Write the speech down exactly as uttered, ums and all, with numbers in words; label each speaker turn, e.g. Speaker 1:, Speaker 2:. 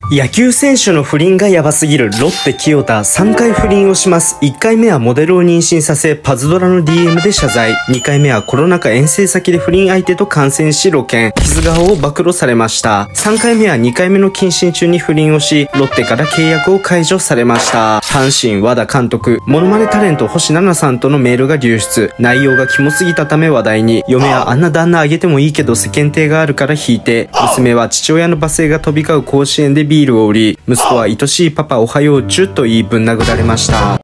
Speaker 1: 野球選手の不倫がヤバすぎるロッテ清田さんかい不倫をします。いっかいめはモデルを妊娠させパズドラの ディーエム で謝罪。にかいめはコロナ禍遠征先で不倫相手と感染し露見。傷顔を暴露されました。さんかいめはにかいめの謹慎中に不倫をし、ロッテから契約を解除されました。阪神和田監督、モノマネタレント星奈々さんとのメールが流出。内容がキモすぎたため話題に。嫁はあんな旦那あげてもいいけど世間体があるから引いて。娘は父親の罵声が飛び交う甲子園でビールを売り、息子は愛しいパパおはようチュと言いぶん殴られました。